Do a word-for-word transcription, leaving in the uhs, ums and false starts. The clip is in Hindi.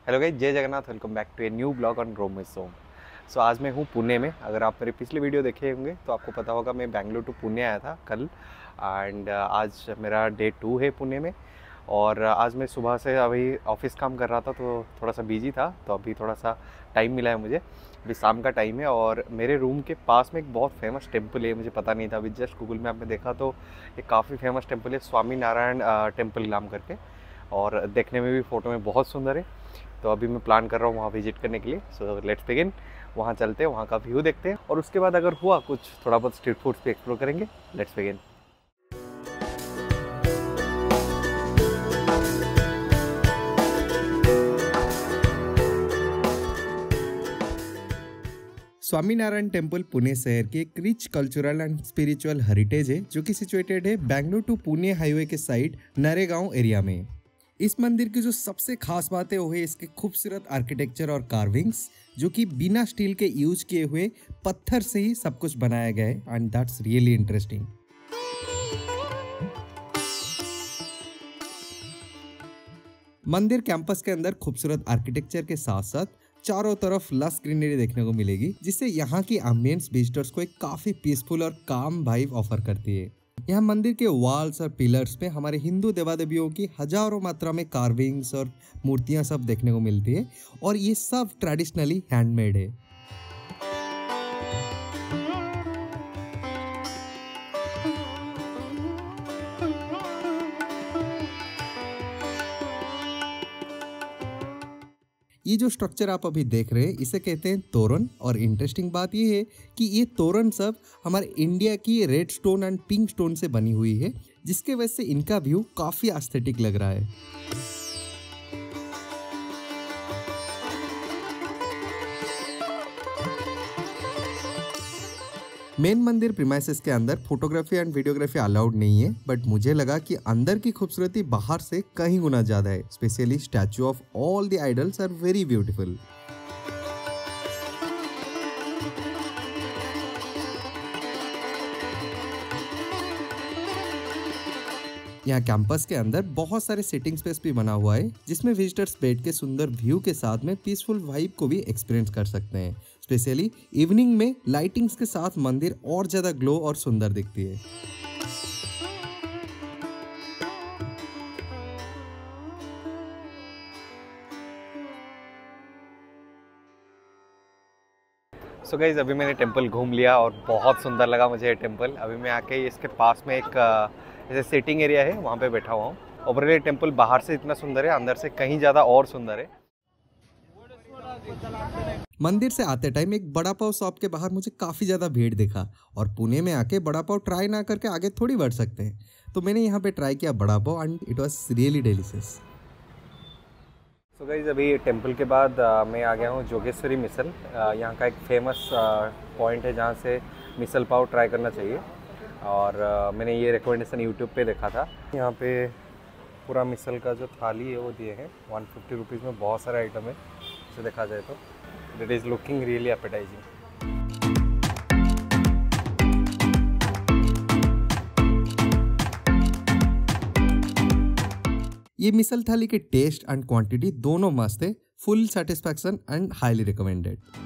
हेलो गाइस, जय Jagannath. Welcome back to a new blog on roam with Som. So आज मैं हूँ पुणे में। अगर आप मेरे पिछले वीडियो देखे होंगे तो आपको पता होगा मैं बेंगलुरु टू पुणे आया था कल। एंड आज मेरा डे टू है पुणे में। और आज मैं सुबह से अभी ऑफिस काम कर रहा था तो थोड़ा सा बिजी था, तो अभी थोड़ा सा टाइम मिला है मुझे। अभी शाम का टाइम है और मेरे रूम के पास में एक बहुत फेमस टेम्पल है, मुझे पता नहीं था। अभी जस्ट गूगल मैप में देखा तो ये काफ़ी फेमस टेम्पल है, स्वामी नारायण टेम्पल नाम करके, और देखने में भी फ़ोटो में बहुत सुंदर है। तो अभी मैं प्लान कर रहा हूँ वहाँ विजिट करने के लिए। So let's begin. वहाँ चलते हैं, वहाँ का व्यू देखते हैं और उसके बाद अगर हुआ कुछ थोड़ा बहुत स्ट्रीट फूड्स भी एक्सप्लोर करेंगे। Let's begin. Swaminarayan temple Pune शहर की एक rich cultural and spiritual heritage है जो कि सिचुएटेड है बेंगलुरु टू पुणे हाईवे के साइड नरेगांव एरिया में। इस मंदिर की जो सबसे खास बात है वो है इसके खूबसूरत आर्किटेक्चर और कार्विंग्स, जो कि बिना स्टील के यूज किए हुए पत्थर से ही सब कुछ बनाया गया है एंड दैट्स रियली इंटरेस्टिंग। मंदिर कैंपस के अंदर खूबसूरत आर्किटेक्चर के साथ साथ चारों तरफ लस ग्रीनरी देखने को मिलेगी, जिससे यहाँ की एम्बियंस विजिटर्स को एक काफी पीसफुल और काम वाइब ऑफर करती है। यहाँ मंदिर के वॉल्स और पिलर्स पे हमारे हिंदू देवा देवियों की हजारों मात्रा में कार्विंग्स और मूर्तियां सब देखने को मिलती है, और ये सब ट्रेडिशनली हैंडमेड है। ये जो स्ट्रक्चर आप अभी देख रहे हैं इसे कहते हैं तोरण, और इंटरेस्टिंग बात ये है कि ये तोरण सब हमारे इंडिया की red stone and pink stone से बनी हुई है, जिसके वजह से इनका व्यू काफी एस्थेटिक लग रहा है। मेन मंदिर प्रीमाइसेस के अंदर फोटोग्राफी एंड वीडियोग्राफी अलाउड नहीं है, बट मुझे लगा कि अंदर की खूबसूरती बाहर से कहीं गुना ज्यादा है। Specially statue of all the idols are very beautiful. यहाँ कैंपस के अंदर बहुत सारे सिटिंग स्पेस भी बना हुआ है, जिसमें विजिटर्स बैठ के सुंदर व्यू के साथ में पीसफुल वाइब को भी एक्सपीरियंस कर सकते हैं। स्पेशली इवनिंग में लाइटिंग्स के साथ मंदिर और ज्यादा ग्लो और सुंदर दिखती है। सो गाइज, अभी मैंने टेम्पल घूम लिया और बहुत सुंदर लगा मुझे ये टेम्पल। अभी मैं आके इसके पास में एक जैसे सीटिंग एरिया है, वहाँ पे बैठा हुआ हूँ। ओवरऑल ये टेम्पल बाहर से इतना सुंदर है, अंदर से कहीं ज़्यादा और सुंदर है। मंदिर से आते टाइम एक बड़ा पाव शॉप के बाहर मुझे काफी ज्यादा भीड़ दिखा, और पुणे में आके बड़ा पाव ट्राई ना करके आगे थोड़ी बढ़ सकते हैं। तो मैंने यहाँ पे ट्राई किया bada pav and it was really delicious. So guys, अभी टेम्पल के बाद आ, मैं आ गया हूँ जोगेश्वरी मिसल। यहाँ का एक फेमस पॉइंट है जहाँ से मिसल पाव ट्राई करना चाहिए, और आ, मैंने ये रिकमेंडेशन यूट्यूब पे देखा था। यहाँ पे पूरा मिसल का जो थाली है वो दिए हैं वन फिफ्टी रुपीज़ में। बहुत सारे आइटम है, इसे देखा जाए तो it is looking really appetising. ये मिसल थाली के टेस्ट एंड क्वांटिटी दोनों मस्त है। Full satisfaction and highly recommended.